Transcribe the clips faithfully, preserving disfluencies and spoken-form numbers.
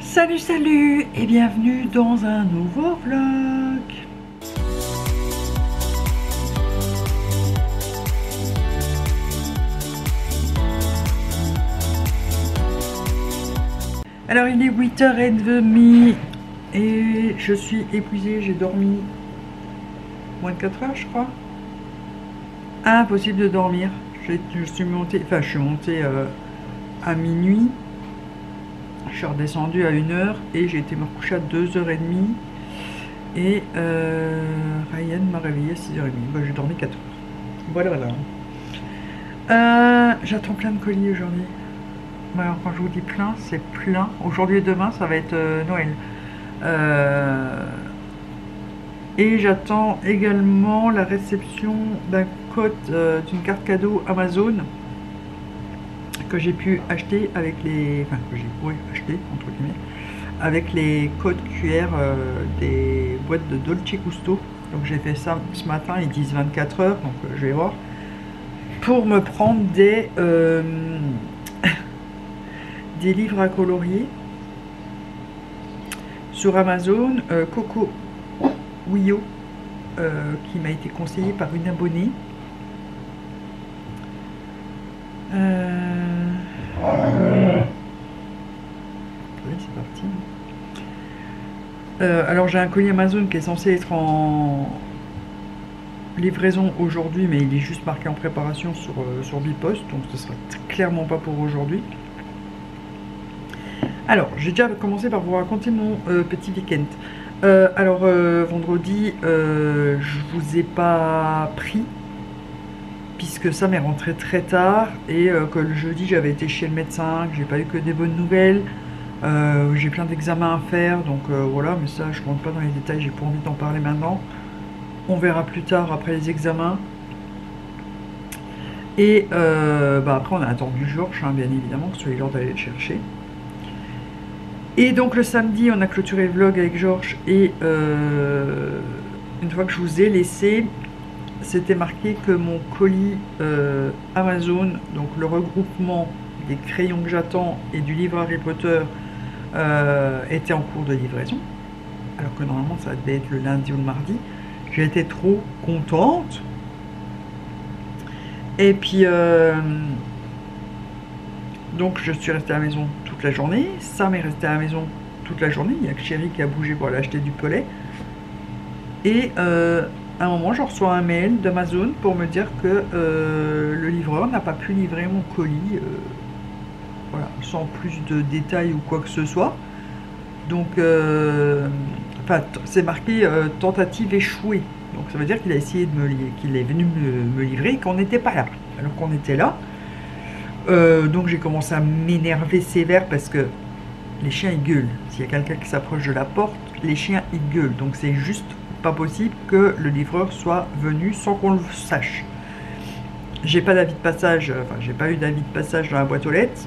Salut salut et bienvenue dans un nouveau vlog. Alors il est huit heures trente et je suis épuisée, j'ai dormi moins de quatre heures je crois. Impossible de dormir. Je suis montée, enfin je suis montée euh, à minuit. Je suis redescendue à une heure et j'ai été me recoucher à deux heures trente. Et euh, Ryan m'a réveillé à six heures trente. Bah, j'ai dormi quatre heures. Voilà, voilà. Euh, J'attends plein de colis aujourd'hui. Alors, quand je vous dis plein, c'est plein. Aujourd'hui et demain, ça va être euh, Noël. Euh, et j'attends également la réception d'un code, euh, d'une carte cadeau Amazon que j'ai pu acheter avec les, enfin que j'ai ouais, acheté entre guillemets avec les codes Q R euh, des boîtes de Dolce Gusto. Donc j'ai fait ça ce matin, ils disent vingt-quatre heures, donc euh, je vais voir pour me prendre des euh, des livres à colorier sur Amazon. euh, Coco Wio euh, qui m'a été conseillé par une abonnée. Euh... Oui, c'est parti. Euh, alors j'ai un colis Amazon qui est censé être en livraison aujourd'hui, mais il est juste marqué en préparation sur, euh, sur Bipost, donc ce sera clairement pas pour aujourd'hui. Alors j'ai déjà commencé par vous raconter mon euh, petit week-end. Euh, alors euh, vendredi, euh, je vous ai pas pris puisque ça m'est rentré très tard et euh, que le jeudi j'avais été chez le médecin, que j'ai pas eu que des bonnes nouvelles. Euh, j'ai plein d'examens à faire, donc euh, voilà, mais ça je rentre pas dans les détails, j'ai pas envie d'en parler maintenant. On verra plus tard après les examens. Et euh, bah après on a attendu Georges, hein, bien évidemment, que ce soit l'heure d'aller le chercher. Et donc le samedi on a clôturé le vlog avec Georges et euh, une fois que je vous ai laissé, c'était marqué que mon colis euh, Amazon, donc le regroupement des crayons que j'attends et du livre Harry Potter, euh, était en cours de livraison, alors que normalement ça devait être le lundi ou le mardi. J'ai été trop contente. Et puis euh, donc je suis restée à la maison toute la journée. Sam est resté à la maison toute la journée. Il n'y a que Chérie qui a bougé pour aller acheter du poulet. Et euh, à un moment, je reçois un mail d'Amazon pour me dire que euh, le livreur n'a pas pu livrer mon colis, euh, voilà, sans plus de détails ou quoi que ce soit. Donc, euh, enfin, c'est marqué euh, tentative échouée. Donc, ça veut dire qu'il a essayé de me livrer, qu'il est venu me, me livrer et qu'on n'était pas là, alors qu'on était là. Euh, donc, j'ai commencé à m'énerver sévère parce que les chiens ils gueulent. S'il y a quelqu'un qui s'approche de la porte, les chiens ils gueulent. Donc, c'est juste pas possible que le livreur soit venu sans qu'on le sache. J'ai pas d'avis de passage, enfin j'ai pas eu d'avis de passage dans la boîte aux lettres.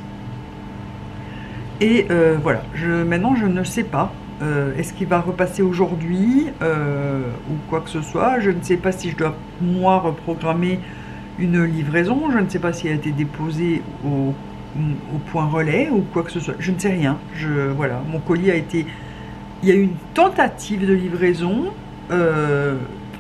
Et euh, voilà, je, maintenant je ne sais pas. Euh, Est-ce qu'il va repasser aujourd'hui euh, ou quoi que ce soit. Je ne sais pas si je dois moi reprogrammer une livraison. Je ne sais pas si elle a été déposée au, au point relais ou quoi que ce soit. Je ne sais rien. Je, voilà, mon colis a été... Il y a eu une tentative de livraison. Euh,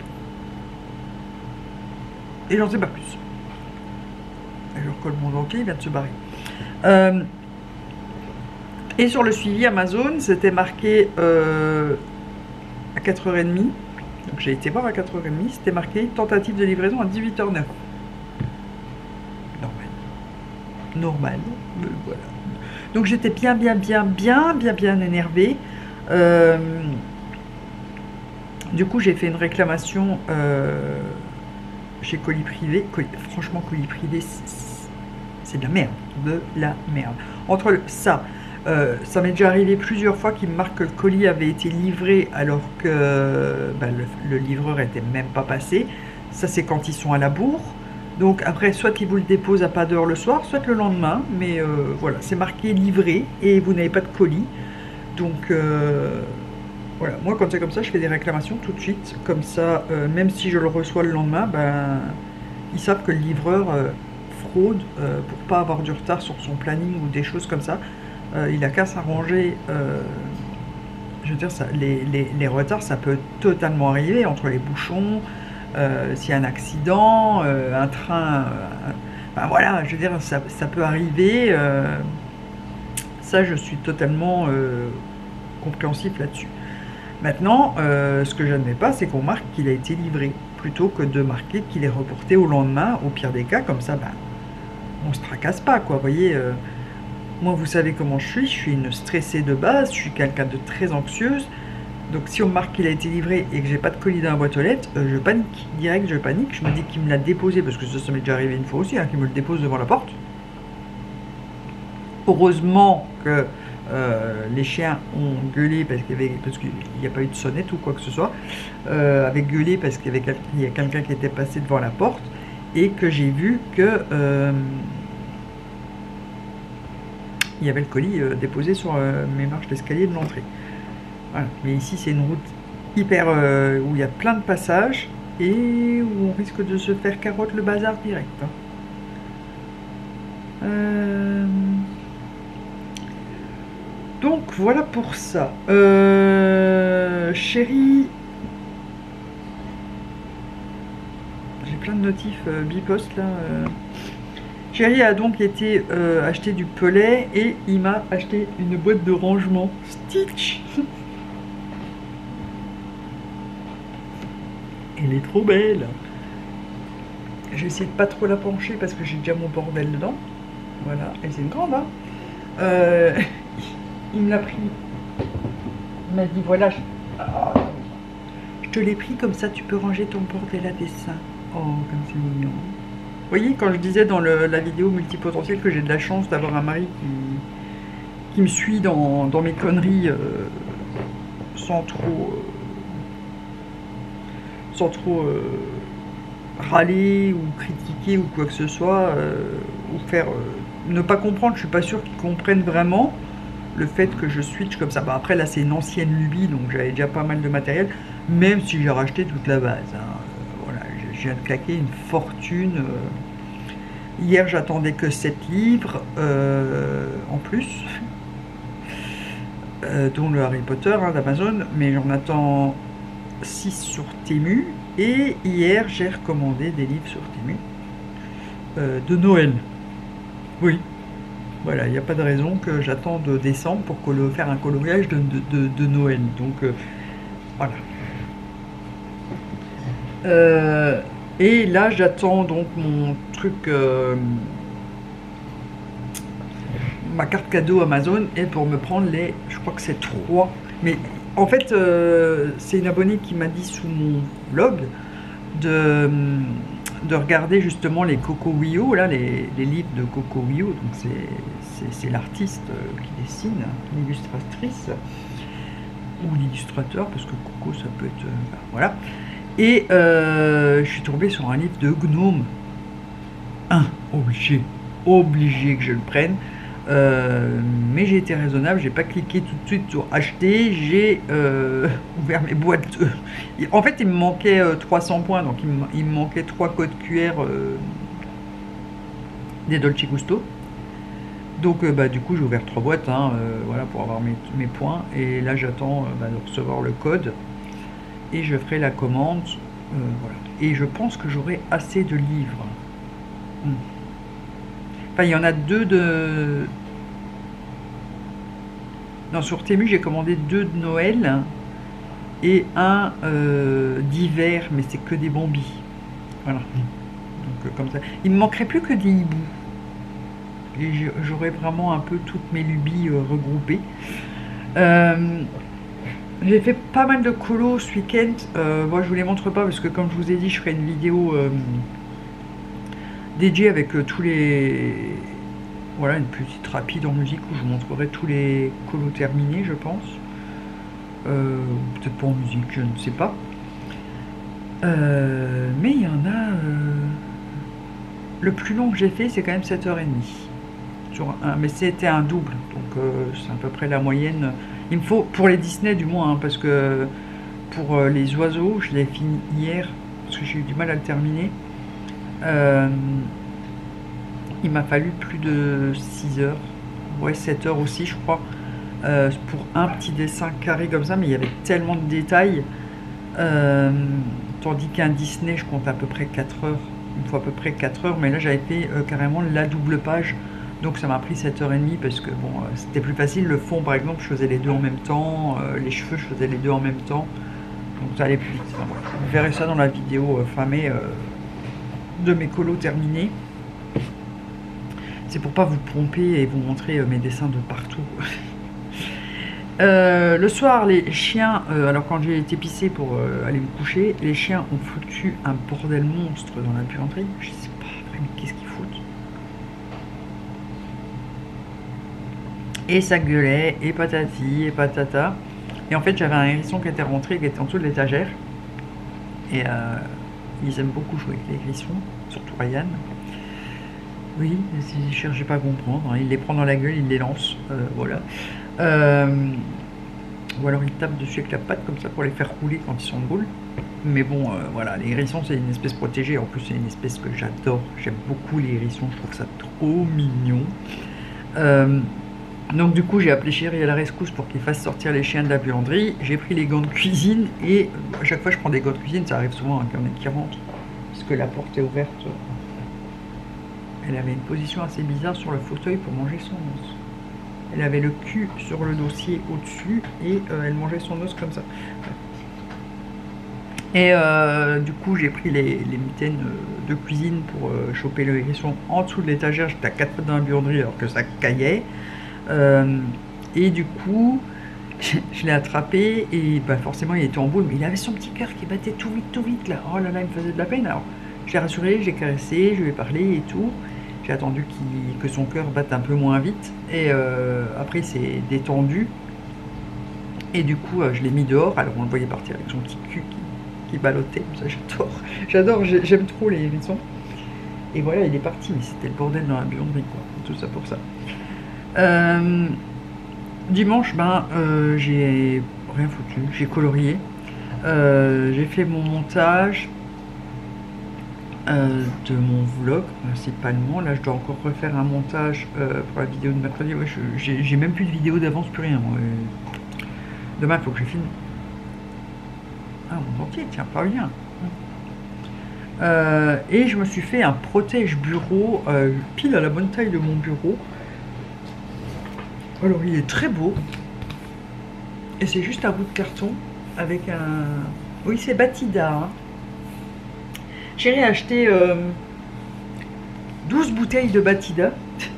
et j'en sais pas plus. Alors que le monde entier vient de se barrer. Euh, et sur le suivi Amazon, c'était marqué euh, à quatre heures trente. Donc j'ai été voir à quatre heures trente. C'était marqué tentative de livraison à dix-huit heures neuf. Normal. Normal. Euh, voilà. Donc j'étais bien, bien, bien, bien, bien, bien énervée. Euh, Du coup, j'ai fait une réclamation euh, chez Colis Privé. Colis, franchement, Colis Privé, c'est de la merde. De la merde. Entre le, ça, euh, ça m'est déjà arrivé plusieurs fois qu'il me marque que le colis avait été livré alors que bah, le, le livreur n'était même pas passé. Ça, c'est quand ils sont à la bourre. Donc après, soit ils vous le déposent à pas d'heure le soir, soit le lendemain. Mais euh, voilà, c'est marqué livré et vous n'avez pas de colis. Donc... Euh, Voilà, moi quand c'est comme ça, je fais des réclamations tout de suite, comme ça, euh, même si je le reçois le lendemain, ben, ils savent que le livreur euh, fraude euh, pour pas avoir du retard sur son planning ou des choses comme ça. euh, il a qu'à s'arranger. Euh, je veux dire, ça, les, les, les retards, ça peut totalement arriver entre les bouchons, euh, s'il y a un accident, euh, un train. Euh, enfin voilà, je veux dire, ça, ça peut arriver. Euh, ça, je suis totalement euh, compréhensif là-dessus. Maintenant, euh, ce que je n'admets pas, c'est qu'on marque qu'il a été livré, plutôt que de marquer qu'il est reporté au lendemain, au pire des cas, comme ça, ben, on se tracasse pas, quoi. Vous voyez, euh, moi, vous savez comment je suis, je suis une stressée de base, je suis quelqu'un de très anxieuse. Donc, si on marque qu'il a été livré et que j'ai pas de colis dans la boîte aux lettres, euh, je panique, direct, je panique. Je me dis qu'il me l'a déposé, parce que ça, ça m'est déjà arrivé une fois aussi, hein, qu'il me le dépose devant la porte. Heureusement que euh, les chiens ont gueulé parce qu'il n'y a pas eu de sonnette ou quoi que ce soit, euh, avaient gueulé parce qu'il y avait quel quelqu'un qui était passé devant la porte et que j'ai vu que euh, il y avait le colis euh, déposé sur euh, mes marches d'escalier de l'entrée. Voilà. Mais ici c'est une route hyper euh, où il y a plein de passages et où on risque de se faire carotte le bazar direct. Hein. Euh... Donc voilà pour ça. Euh, chérie, j'ai plein de notifs euh, bipost là. Euh. Chérie a donc été euh, acheter du pellet et il m'a acheté une boîte de rangement Stitch. Elle est trop belle. J'ai essayé de pas trop la pencher parce que j'ai déjà mon bordel dedans. Voilà, et c'est une grande. Hein. Euh, il me l'a pris. Il m'a dit voilà, je, oh, je te l'ai pris comme ça, tu peux ranger ton bordel à dessin. Oh, comme c'est mignon. Vous voyez, quand je disais dans le, la vidéo multipotentielle que j'ai de la chance d'avoir un mari qui, qui me suit dans, dans mes conneries euh, sans trop, euh, sans trop euh, râler ou critiquer ou quoi que ce soit, euh, ou faire euh, ne pas comprendre. Je suis pas sûre qu'ils comprennent vraiment le fait que je switch comme ça. Bah, après là c'est une ancienne lubie, donc j'avais déjà pas mal de matériel, même si j'ai racheté toute la base. Hein. Euh, voilà, je viens de claquer une fortune. Euh, hier j'attendais que sept livres euh, en plus, euh, dont le Harry Potter hein, d'Amazon, mais j'en attends six sur Temu. Et hier j'ai recommandé des livres sur Temu euh, de Noël. Oui. Voilà, il n'y a pas de raison que j'attende décembre pour faire un coloriage de, de, de, de Noël. Donc, euh, voilà. Euh, et là, j'attends donc mon truc, euh, ma carte cadeau Amazon, et pour me prendre les, je crois que c'est trois. Mais en fait, euh, c'est une abonnée qui m'a dit sous mon vlog de... de regarder justement les Coco Wio, là, les, les livres de Coco Wio, donc c'est l'artiste qui dessine, l'illustratrice, ou l'illustrateur, parce que Coco ça peut être... Ben, voilà. Et euh, je suis tombée sur un livre de Gnome. Un, obligé, obligé que je le prenne. Euh, mais j'ai été raisonnable, j'ai pas cliqué tout de suite sur acheter, j'ai euh, ouvert mes boîtes. De... En fait, il me manquait euh, trois cents points, donc il me, il me manquait trois codes Q R euh, des Dolce Gusto. Donc, euh, bah, du coup, j'ai ouvert trois boîtes, hein, euh, voilà, pour avoir mes, mes points. Et là, j'attends euh, bah, de recevoir le code et je ferai la commande. Euh, voilà. Et je pense que j'aurai assez de livres. Hmm. Enfin, il y en a deux de... Non, sur Temu, j'ai commandé deux de Noël et un euh, d'hiver, mais c'est que des Bambi. Voilà. Donc, euh, comme ça. Il me manquerait plus que des hiboux. Et j'aurais vraiment un peu toutes mes lubies euh, regroupées. Euh, j'ai fait pas mal de colos ce week-end. Euh, moi, je vous les montre pas parce que, comme je vous ai dit, je ferai une vidéo... Euh, dédié avec euh, tous les... Voilà, une petite rapide en musique où je vous montrerai tous les colos terminés, je pense. Euh, Peut-être pas en musique, je ne sais pas. Euh, mais il y en a... Euh... Le plus long que j'ai fait, c'est quand même sept heures trente. Sur un... Mais c'était un double, donc euh, c'est à peu près la moyenne. Il me faut, pour les Disney du moins, hein, parce que pour euh, les oiseaux, je l'ai fini hier, parce que j'ai eu du mal à le terminer. Euh, il m'a fallu plus de six heures, ouais, sept heures aussi, je crois, euh, pour un petit dessin carré comme ça, mais il y avait tellement de détails. Euh, tandis qu'un Disney, je compte à peu près quatre heures, il me faut à peu près quatre heures, mais là j'avais fait euh, carrément la double page, donc ça m'a pris sept heures trente parce que bon, euh, c'était plus facile. Le fond, par exemple, je faisais les deux en même temps, euh, les cheveux, je faisais les deux en même temps, donc ça allait plus vite. Enfin, voilà. Vous verrez ça dans la vidéo euh, fin mai euh, de mes colos terminés. C'est pour pas vous tromper et vous montrer euh, mes dessins de partout. Euh, le soir, les chiens, euh, alors quand j'ai été pisser pour euh, aller me coucher, les chiens ont foutu un bordel monstre dans la buanderie. Je sais pas, mais qu'est-ce qu'ils foutent? Et ça gueulait, et patati, et patata. Et en fait, j'avais un hérisson qui était rentré, qui était en dessous de l'étagère. Et euh, ils aiment beaucoup jouer avec les hérissons, surtout Ryan. Oui, ne cherchez pas à comprendre, hein. Il les prend dans la gueule, il les lance, euh, voilà. Euh, ou alors il tape dessus avec la patte comme ça pour les faire rouler quand ils sont drôles. Mais bon, euh, voilà, les hérissons c'est une espèce protégée, en plus c'est une espèce que j'adore, j'aime beaucoup les hérissons, je trouve ça trop mignon. Euh, donc du coup j'ai appelé Chéri à la rescousse pour qu'il fasse sortir les chiens de la buanderie, j'ai pris les gants de cuisine et à chaque fois je prends des gants de cuisine, ça arrive souvent hein, qu'il y en ait qui rentrent, parce que la porte est ouverte. Elle avait une position assez bizarre sur le fauteuil pour manger son os. Elle avait le cul sur le dossier au-dessus et euh, elle mangeait son os comme ça. Et euh, du coup, j'ai pris les, les mitaines de cuisine pour euh, choper le hérisson en dessous de l'étagère. J'étais à quatre mètres dans la buanderie alors que ça caillait. Euh, et du coup, je l'ai attrapé et bah, forcément, il était en boule. Mais il avait son petit cœur qui battait tout vite, tout vite là. Oh là là, il me faisait de la peine. Alors, je l'ai rassuré, j'ai caressé, je lui ai parlé et tout. J'ai attendu qu'il, que son cœur batte un peu moins vite. Et euh, après, il s'est détendu. Et du coup, euh, je l'ai mis dehors. Alors, on le voyait partir avec son petit cul qui, qui ballottait. Ça, j'adore. J'adore, j'aime trop les hérissons. Et voilà, il est parti. Mais c'était le bordel dans la buanderie, quoi. Tout ça pour ça. Euh, dimanche, ben, euh, j'ai rien foutu. J'ai colorié. Euh, j'ai fait mon montage. Euh, de mon vlog principalement. Là je dois encore refaire un montage euh, pour la vidéo de mercredi. Ouais, j'ai même plus de vidéo d'avance, plus rien. Ouais. Demain il faut que je filme. Ah, mon dentier tient pas bien. Euh, et je me suis fait un protège bureau euh, pile à la bonne taille de mon bureau. Alors il est très beau. Et c'est juste un bout de carton avec un... Oui, c'est Batida. Hein. J'ai acheté euh, douze bouteilles de Batida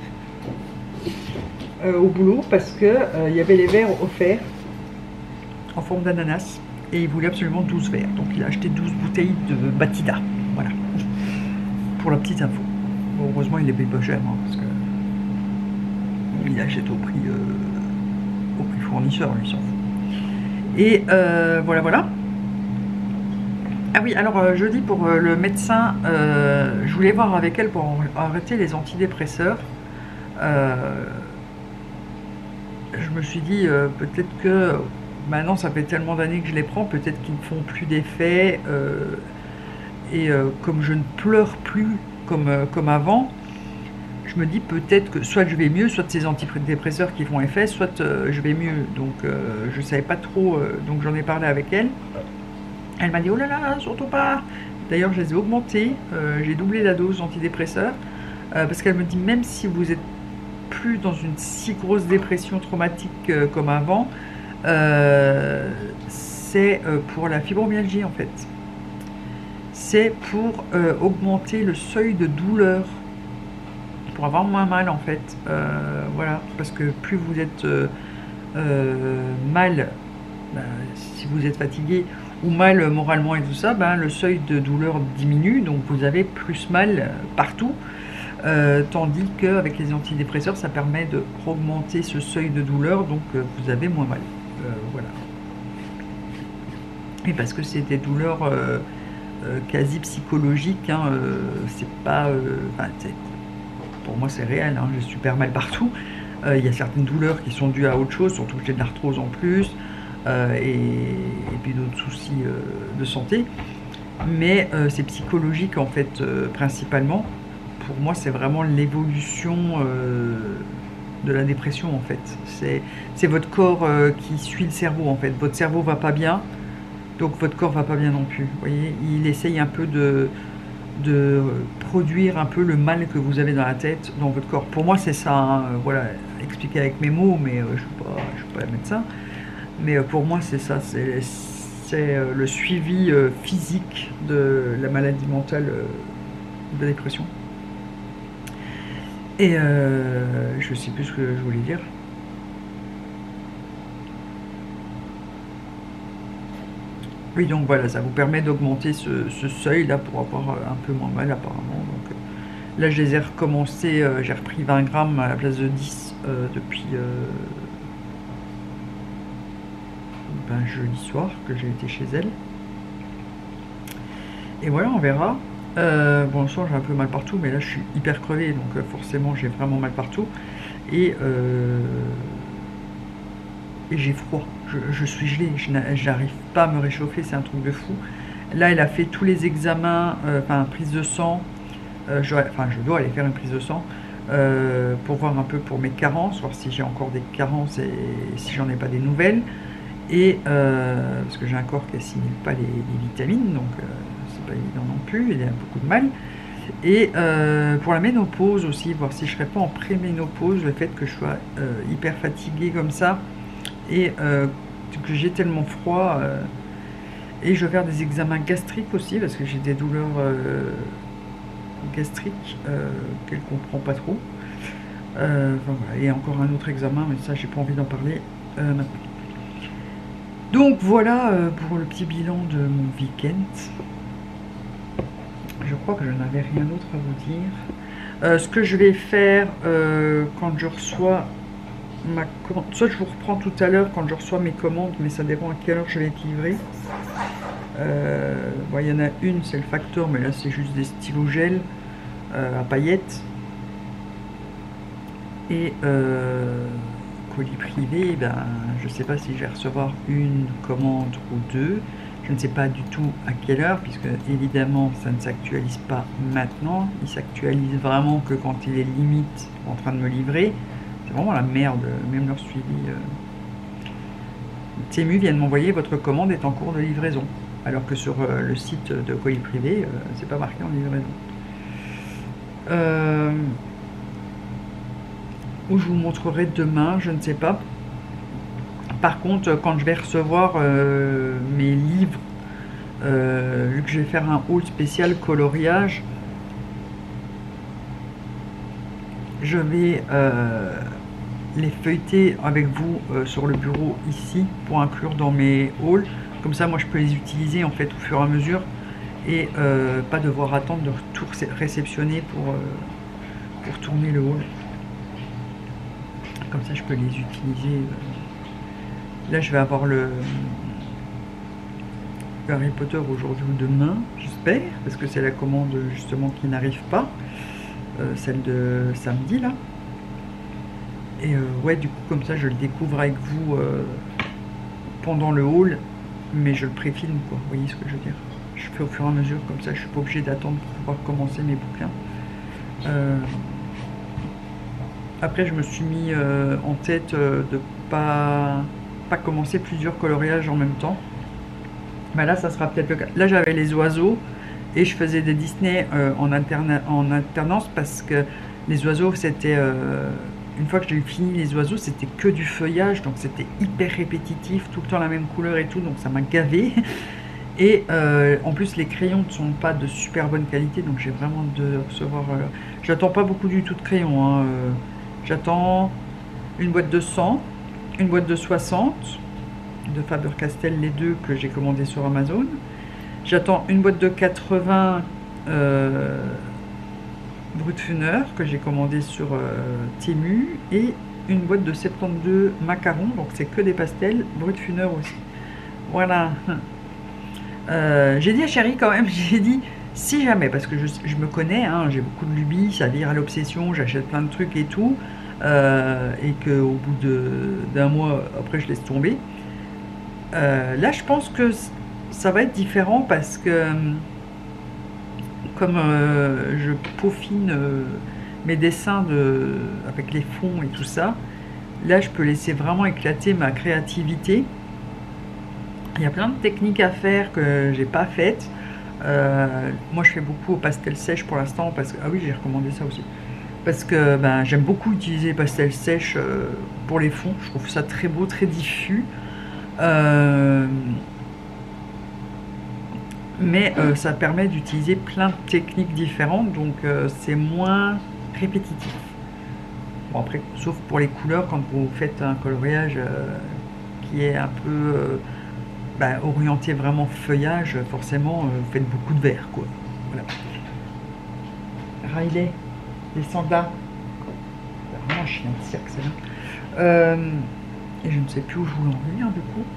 euh, au boulot parce que euh, il y avait les verres offerts en forme d'ananas et il voulait absolument douze verres. Donc il a acheté douze bouteilles de Batida. Voilà. Pour la petite info. Bon, heureusement il les paye pas cher hein, parce que il achète au prix, euh, au prix fournisseur, lui s'en fout. Et euh, voilà, voilà. Ah oui, alors euh, jeudi pour euh, le médecin, euh, je voulais voir avec elle pour arrêter les antidépresseurs. Euh, je me suis dit euh, peut-être que maintenant ça fait tellement d'années que je les prends, peut-être qu'ils ne font plus d'effet. Euh, et euh, comme je ne pleure plus comme, euh, comme avant, je me dis peut-être que soit je vais mieux, soit ces antidépresseurs qui font effet, soit euh, je vais mieux. Donc euh, je ne savais pas trop, euh, donc j'en ai parlé avec elle. Elle m'a dit, oh là là, surtout pas. D'ailleurs, je les ai augmentés. Euh, j'ai doublé la dose d'antidépresseurs. Euh, parce qu'elle me dit, même si vous êtes plus dans une si grosse dépression traumatique euh, comme avant, euh, c'est euh, pour la fibromyalgie, en fait. C'est pour euh, augmenter le seuil de douleur. Pour avoir moins mal, en fait. Euh, voilà. Parce que plus vous êtes euh, euh, mal, bah, si vous êtes fatigué, ou mal moralement et tout ça, ben, le seuil de douleur diminue, donc vous avez plus mal partout, euh, tandis qu'avec les antidépresseurs, ça permet de augmenter ce seuil de douleur, donc euh, vous avez moins mal. Euh, voilà. Et parce que c'est des douleurs euh, euh, quasi psychologiques, hein, euh, c'est pas... Euh, enfin, pour moi c'est réel, hein, j'ai super mal partout. Il euh, y a certaines douleurs qui sont dues à autre chose, surtout que j'ai de l'arthrose en plus. Euh, et, et puis d'autres soucis euh, de santé, mais euh, c'est psychologique en fait euh, principalement. Pour moi c'est vraiment l'évolution euh, de la dépression en fait. C'est votre corps euh, qui suit le cerveau en fait. Votre cerveau va pas bien, donc votre corps va pas bien non plus. Vous voyez, il essaye un peu de, de produire un peu le mal que vous avez dans la tête, dans votre corps. Pour moi c'est ça, hein. Voilà, expliqué avec mes mots, mais euh, je ne suis pas, je suis pas médecin. Mais euh, pour moi c'est ça, c'est euh, le suivi euh, physique de la maladie mentale euh, de la dépression. Et euh, je sais plus ce que je voulais dire. Oui, donc voilà, ça vous permet d'augmenter ce, ce seuil là pour avoir un peu moins mal apparemment. Donc, euh, là, je les ai recommencés, euh, j'ai repris vingt grammes à la place de dix euh, depuis euh, ben, jeudi soir que j'ai été chez elle. Et voilà, on verra. Euh, bon, le soir j'ai un peu mal partout, mais là je suis hyper crevé, donc euh, forcément j'ai vraiment mal partout. Et, euh, et j'ai froid, je, je suis gelée, je n'arrive pas à me réchauffer, c'est un truc de fou. Là elle a fait tous les examens, euh, enfin prise de sang, euh, je, enfin je dois aller faire une prise de sang euh, pour voir un peu pour mes carences, voir si j'ai encore des carences et si j'en ai pas des nouvelles. Et euh, parce que j'ai un corps qui assimile pas les, les vitamines, donc euh, c'est pas évident non plus, il y a beaucoup de mal. Et euh, pour la ménopause aussi, voir si je serais pas en pré-ménopause, le fait que je sois euh, hyper fatiguée comme ça et euh, que j'ai tellement froid. Euh, et je vais faire des examens gastriques aussi parce que j'ai des douleurs euh, gastriques euh, qu'elle comprend pas trop. Euh, enfin, voilà. Et encore un autre examen, mais ça j'ai pas envie d'en parler euh, maintenant. Donc voilà euh, pour le petit bilan de mon week-end. Je crois que je n'avais rien d'autre à vous dire. Euh, ce que je vais faire euh, quand je reçois ma commande, soit je vous reprends tout à l'heure quand je reçois mes commandes, mais ça dépend à quelle heure je vais être livrée. Euh, bon, il y en a une, c'est le Factor, mais là c'est juste des stylos gel euh, à paillettes. Et euh, colis privé, ben, je ne sais pas si je vais recevoir une commande ou deux. Je ne sais pas du tout à quelle heure, puisque évidemment ça ne s'actualise pas maintenant. Il s'actualise vraiment que quand il est limite en train de me livrer. C'est vraiment la merde, même leur suivi. Euh... Temu vient de m'envoyer votre commande est en cours de livraison. Alors que sur euh, le site de colis privé, euh, c'est pas marqué en livraison. Euh... Ou je vous montrerai demain, je ne sais pas. Par contre, quand je vais recevoir euh, mes livres, euh, vu que je vais faire un haul spécial coloriage, je vais euh, les feuilleter avec vous euh, sur le bureau ici pour inclure dans mes hauls. Comme ça, moi, je peux les utiliser en fait au fur et à mesure et euh, pas devoir attendre de tout réceptionner pour, euh, pour tourner le haul. Comme ça, je peux les utiliser. Là, je vais avoir le, le Harry Potter aujourd'hui ou demain, j'espère, parce que c'est la commande justement qui n'arrive pas, euh, celle de samedi là. Et euh, ouais, du coup, comme ça, je le découvre avec vous euh, pendant le haul, mais je le préfilme, quoi. Vous voyez ce que je veux dire? Je fais au fur et à mesure, comme ça, je suis pas obligé d'attendre pour pouvoir commencer mes bouquins. Euh, Après, je me suis mis euh, en tête euh, de pas pas commencer plusieurs coloriages en même temps. Mais là, ça sera peut-être le cas. Là, j'avais les oiseaux et je faisais des Disney euh, en, alterna en alternance parce que les oiseaux, c'était euh, une fois que j'ai fini les oiseaux, c'était que du feuillage, donc c'était hyper répétitif, tout le temps la même couleur et tout, donc ça m'a gavé. Et euh, en plus, les crayons ne sont pas de super bonne qualité, donc j'ai vraiment de recevoir. Euh, J'attends pas beaucoup du tout de crayons. Hein, euh, J'attends une boîte de cent, une boîte de soixante de Faber-Castell, les deux que j'ai commandé sur Amazon. J'attends une boîte de quatre-vingts euh, Brutfuner que j'ai commandé sur euh, Temu et une boîte de soixante-douze macarons, donc c'est que des pastels, Brutfuner aussi. Voilà. Euh, j'ai dit à Chérie quand même, j'ai dit si jamais, parce que je, je me connais, hein, j'ai beaucoup de lubies, ça vire à l'obsession, j'achète plein de trucs et tout, euh, et qu'au bout d'un mois, après je laisse tomber. Euh, là, je pense que ça va être différent parce que comme euh, je peaufine euh, mes dessins de, avec les fonds et tout ça, là je peux laisser vraiment éclater ma créativité. Il y a plein de techniques à faire que j'ai pas faites. Euh, moi je fais beaucoup au pastel sèche pour l'instant parce que, ah oui, j'ai recommandé ça aussi, parce que ben, j'aime beaucoup utiliser pastel sèche euh, pour les fonds. Je trouve ça très beau, très diffus. Euh, mais euh, ça permet d'utiliser plein de techniques différentes, donc euh, c'est moins répétitif. Bon, après, sauf pour les couleurs, quand vous faites un coloriage euh, qui est un peu euh, bah, orienté vraiment feuillage, forcément euh, vous faites beaucoup de vert, quoi. Voilà. Riley, descends là. C'est vraiment un chien de cirque, c'est là. Euh, et je ne sais plus où je voulais en venir du coup.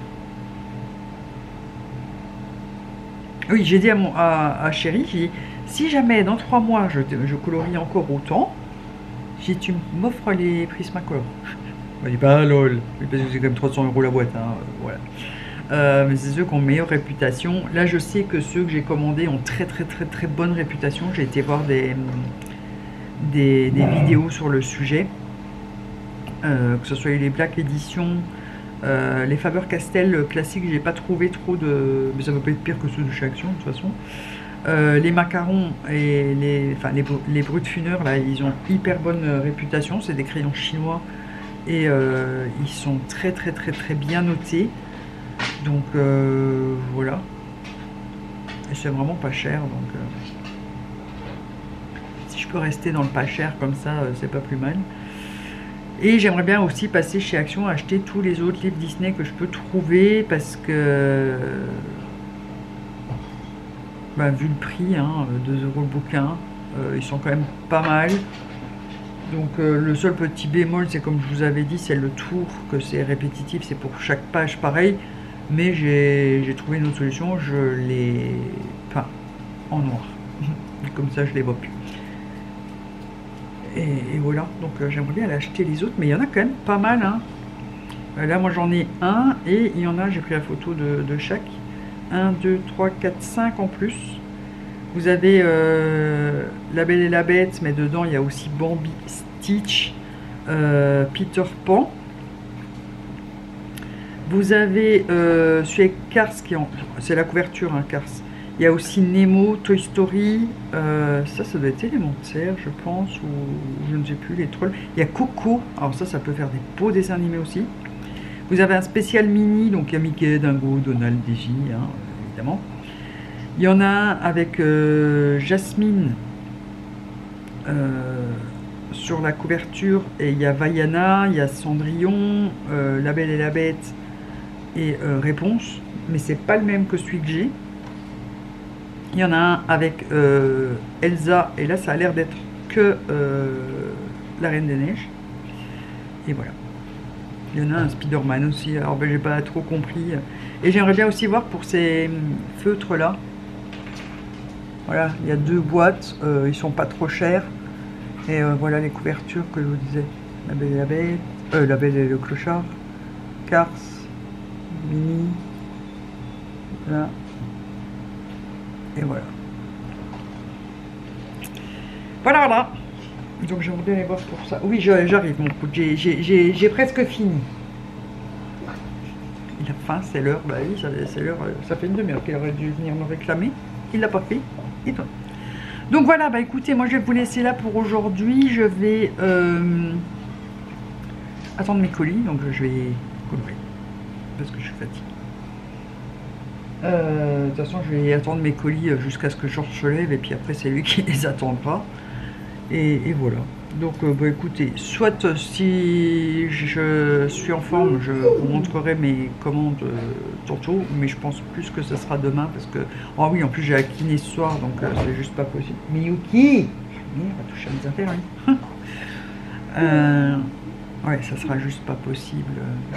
Oui, j'ai dit à, mon, à, à Chéri, j'ai dit, si jamais dans trois mois je, je colorie encore autant, j'ai dit, tu m'offres les Prismacolor. Il m'a dit, bah lol, parce que c'est quand même trois cents euros la boîte, hein, voilà. Euh, mais c'est ceux qui ont meilleure réputation. Là, je sais que ceux que j'ai commandés ont très très très très bonne réputation. J'ai été voir des, des, des vidéos sur le sujet, euh, que ce soit les Black Edition, euh, les Faber-Castell classiques, j'ai pas trouvé trop de... Mais ça ne peut pas être pire que ceux de chez Action, de toute façon. Euh, les macarons et les, enfin, les, les Brutfuners, là, ils ont hyper bonne réputation. C'est des crayons chinois et euh, ils sont très très très très bien notés. Donc euh, voilà. Et c'est vraiment pas cher. Donc euh, si je peux rester dans le pas cher comme ça, euh, c'est pas plus mal. Et j'aimerais bien aussi passer chez Action, acheter tous les autres livres Disney que je peux trouver, parce que bah, vu le prix, hein, deux euros le bouquin, euh, ils sont quand même pas mal. Donc euh, le seul petit bémol, c'est comme je vous avais dit, c'est le tour, que c'est répétitif, c'est pour chaque page pareil. Mais j'ai trouvé une autre solution, je les peins en noir. Comme ça je les vois plus. Et, et voilà, donc euh, j'aimerais bien aller acheter les autres, mais il y en a quand même pas mal, hein. Euh, là moi j'en ai un, et il y en a, j'ai pris la photo de, de chaque. un, deux, trois, quatre, cinq en plus. Vous avez euh, La Belle et la Bête, mais dedans il y a aussi Bambi, Stitch, euh, Peter Pan. Vous avez euh, celui avec Cars, qui c'est la couverture, hein, Cars. Il y a aussi Nemo, Toy Story, euh, ça, ça doit être élémentaire, je pense, ou je ne sais plus, les trolls. Il y a Coco, alors ça, ça peut faire des beaux dessins animés aussi. Vous avez un spécial mini, donc il y a Mickey, Dingo, Donald, Daisy, hein, évidemment. Il y en a un avec euh, Jasmine euh, sur la couverture, et il y a Vaiana, il y a Cendrillon, euh, La Belle et la Bête, et euh, Réponse, mais c'est pas le même que celui que j'ai. Il y en a un avec euh, Elsa, et là ça a l'air d'être que euh, la Reine des Neiges. Et voilà. Il y en a un Spider-Man aussi, alors ben, j'ai pas trop compris. Et j'aimerais bien aussi voir pour ces feutres là. Voilà, il y a deux boîtes, euh, ils sont pas trop chers. Et euh, voilà les couvertures que je vous disais. La Belle et la Bête, euh, La Belle et le Clochard, Cars, Mini, là. Et voilà. Voilà, voilà. Donc j'aimerais bien les voir pour ça. Oui, j'arrive, mon coup. J'ai presque fini. Il a faim, c'est l'heure. Bah oui, c'est l'heure. Ça fait une demi-heure qu'il aurait dû venir me réclamer. Il l'a pas fait. Et toi. Donc voilà, bah écoutez, moi je vais vous laisser là pour aujourd'hui. Je vais euh, attendre mes colis. Donc je vais colorer. Parce que je suis fatiguée. Euh, de toute façon, je vais attendre mes colis jusqu'à ce que Georges se lève, et puis après c'est lui qui les attendra. Et, et voilà. Donc, euh, bah, écoutez, soit euh, si je suis en forme, je vous montrerai mes commandes euh, tantôt, mais je pense plus que ce sera demain, parce que... Oh oui, en plus j'ai la kiné ce soir, donc euh, c'est juste pas possible. Miyuki, on va toucher à mes affaires, lui. euh, ouais, ça sera juste pas possible.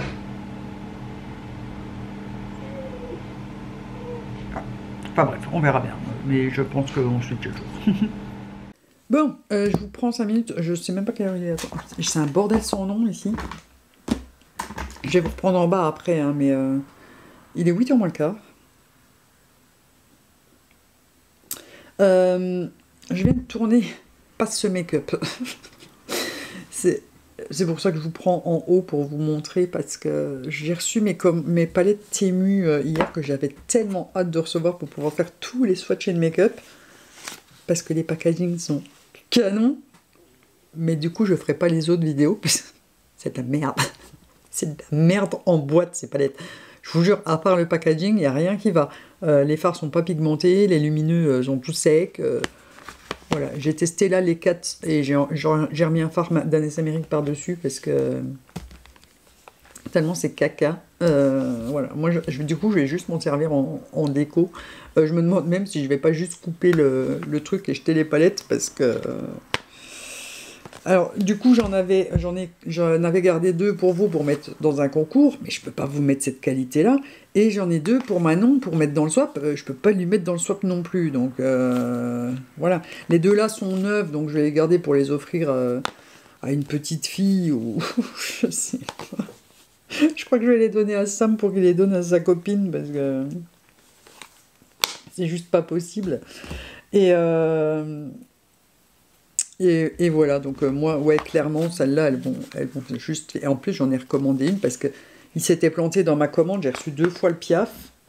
Enfin bref, on verra bien. Mais je pense qu'ensuite j'ai le jour. Bon, euh, je vous prends cinq minutes. Je sais même pas quelle heure il est. C'est un bordel sans nom ici. Je vais vous reprendre en bas après, hein, mais euh, il est huit heures moins le quart. Euh, je viens de tourner pas ce make-up. C'est pour ça que je vous prends en haut pour vous montrer, parce que j'ai reçu mes, mes palettes Temu euh, hier, que j'avais tellement hâte de recevoir pour pouvoir faire tous les swatchs de make-up, parce que les packagings sont canons. Mais du coup, je ferai pas les autres vidéos, parce que c'est de la merde. C'est de la merde en boîte, ces palettes. Je vous jure, à part le packaging, il n'y a rien qui va. Euh, les fards sont pas pigmentés, les lumineux euh, sont tout secs. Euh, voilà, j'ai testé là les quatre et j'ai remis un fard d'Anessa Amérique par-dessus parce que tellement c'est caca. Euh, voilà, moi je, je, du coup je vais juste m'en servir en, en déco. Euh, je me demande même si je vais pas juste couper le, le truc et jeter les palettes parce que... Euh, alors, du coup, j'en avais, j'en ai, j'en avais gardé deux pour vous pour mettre dans un concours, mais je peux pas vous mettre cette qualité-là. Et j'en ai deux pour Manon pour mettre dans le swap. Euh, je peux pas lui mettre dans le swap non plus. Donc, euh, voilà. Les deux-là sont neuves, donc je vais les garder pour les offrir euh, à une petite fille ou je sais pas. Je crois que je vais les donner à Sam pour qu'il les donne à sa copine parce que c'est juste pas possible. Et... Euh, Et, et voilà, donc euh, moi, ouais, clairement, celles-là, elles vont, elles vont juste... Et en plus, j'en ai recommandé une parce que il s'était planté dans ma commande. J'ai reçu deux fois le Piaf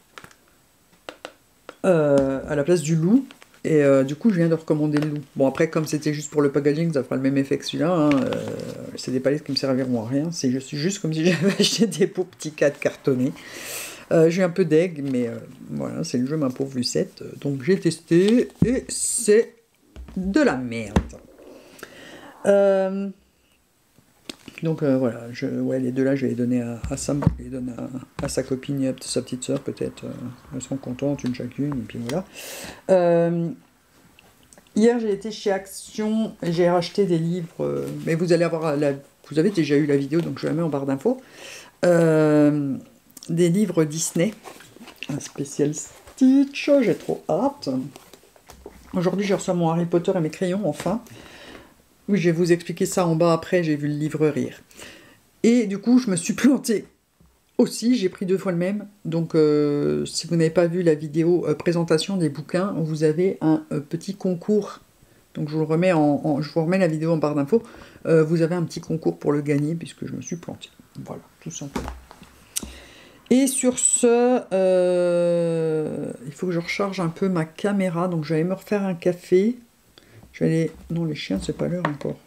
euh, à la place du loup. Et euh, du coup, je viens de recommander le loup. Bon, après, comme c'était juste pour le packaging, ça fera le même effet que celui-là. Hein, euh, c'est des palettes qui me serviront à rien. C'est juste, juste comme si j'avais acheté des beaux petits cadres cartonnés. Euh, j'ai un peu d'aigle, mais euh, voilà, c'est le jeu, ma pauvre Lucette. Donc, j'ai testé et c'est de la merde. Euh, donc euh, voilà, je, ouais, les deux là, je vais les donner à, à Sam, je les donne à, à sa copine et à sa petite soeur peut-être. Euh, elles seront contentes, une chacune, et puis voilà. Euh, hier, j'ai été chez Action, j'ai racheté des livres, euh, mais vous allez avoir, la, vous avez déjà eu la vidéo, donc je la mets en barre d'infos. Euh, des livres Disney, un spécial Stitch, j'ai trop hâte. Aujourd'hui, j'ai reçu mon Harry Potter et mes crayons, enfin. Oui, je vais vous expliquer ça en bas après, j'ai vu le livre rire. Et du coup, je me suis plantée aussi, j'ai pris deux fois le même. Donc, euh, si vous n'avez pas vu la vidéo euh, présentation des bouquins, vous avez un euh, petit concours. Donc, je vous, le remets en, en, je vous remets la vidéo en barre d'infos. Euh, vous avez un petit concours pour le gagner, puisque je me suis plantée. Voilà, tout simplement. Et sur ce, euh, il faut que je recharge un peu ma caméra. Donc, je vais aller me refaire un café. Je vais aller... Non, les chiens, c'est pas l'heure encore.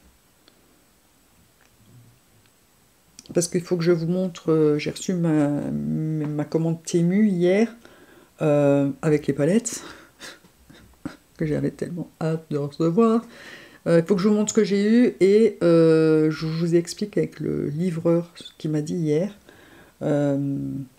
Parce qu'il faut que je vous montre... Euh, j'ai reçu ma, ma commande Temu hier, euh, avec les palettes, que j'avais tellement hâte de recevoir. Euh, il faut que je vous montre ce que j'ai eu, et euh, je vous explique avec le livreur ce qu'il m'a dit hier. Euh,